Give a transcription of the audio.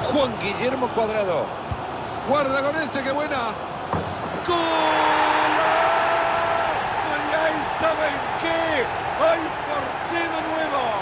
Juan Guillermo Cuadrado. Guarda con ese, qué buena. ¡Golazo! Y ahí saben qué. ¡Hay partido nuevo!